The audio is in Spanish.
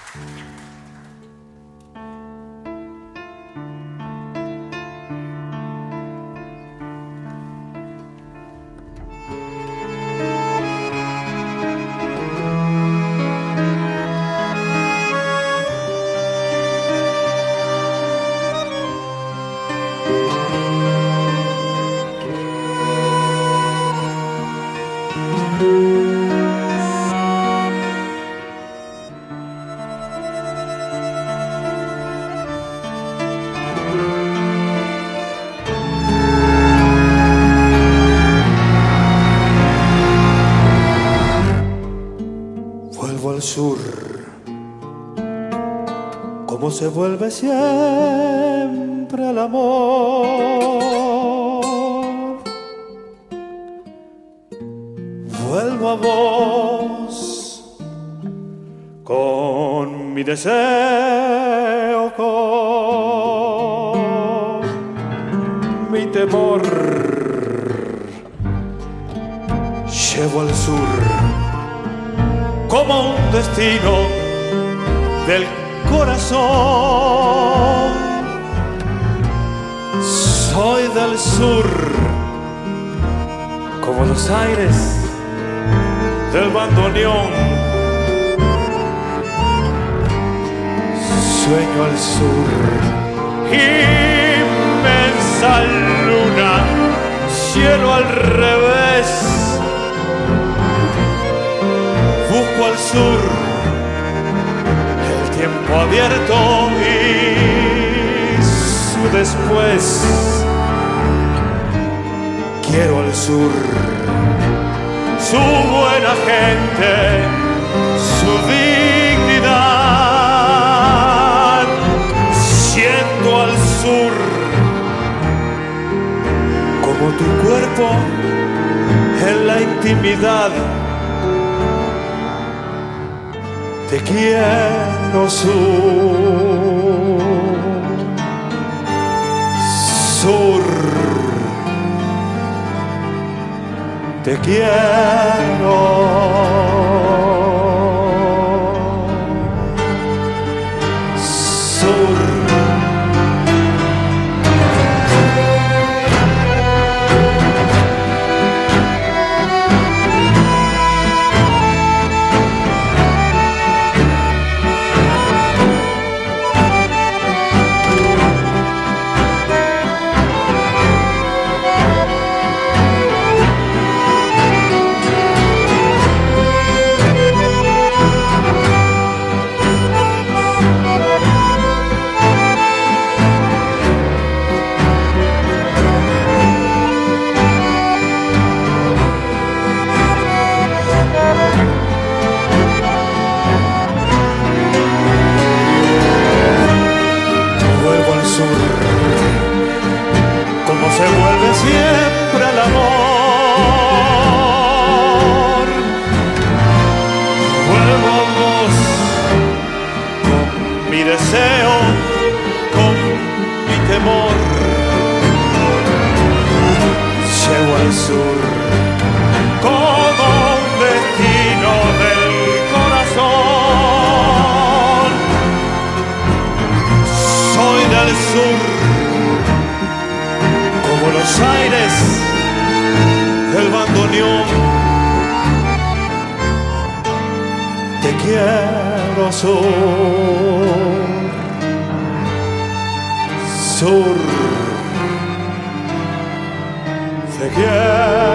Vuelvo al sur, como se vuelve siempre al amor. Vuelvo a vos con mi deseo, con mi temor. Llevo al sur como un destino del corazón. Soy del sur, como los aires del bandoneón. Sueño al sur, inmensa luna, cielo al revés. Busco al sur el tiempo abierto y su después. Quiero al sur, su buena gente, su dignidad. Siento al sur como tu cuerpo en la intimidad. Te quiero sur, sur. Te quiero sur. Como se vuelve siempre al amor. Vuelvo a vos con mi deseo, con mi temor. Llego al sur como un destino del corazón. Soy del sur, como los aires del bandoneón. Te quiero sur, sur. Te quiero.